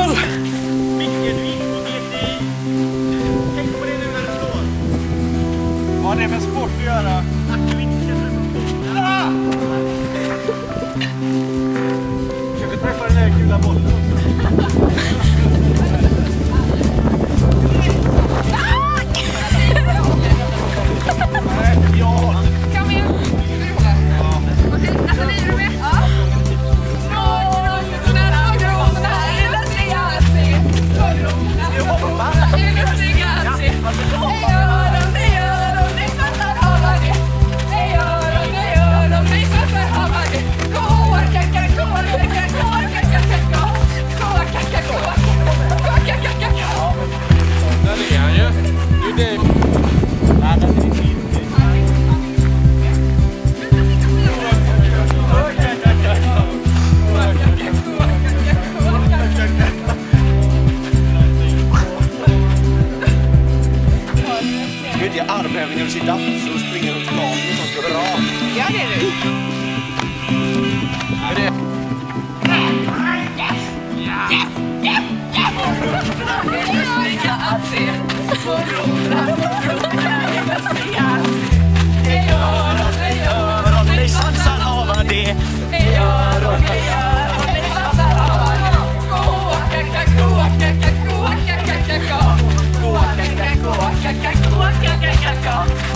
Vilken vikt och GTI. Tänk på det nu när du står. Vad har det med sport att göra? Att du inte känner dig som Ah! Kanske träffa den där gula bollen också. Armhävningar och sitta och springa runt planen och sånt. Bra. Ja, det är det. Är det? Gå,